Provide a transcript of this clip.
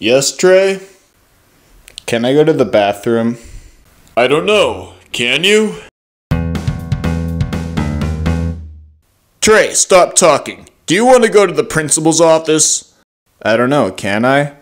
Yes, Trey? Can I go to the bathroom? I don't know. Can you? Trey, stop talking. Do you want to go to the principal's office? I don't know, can I?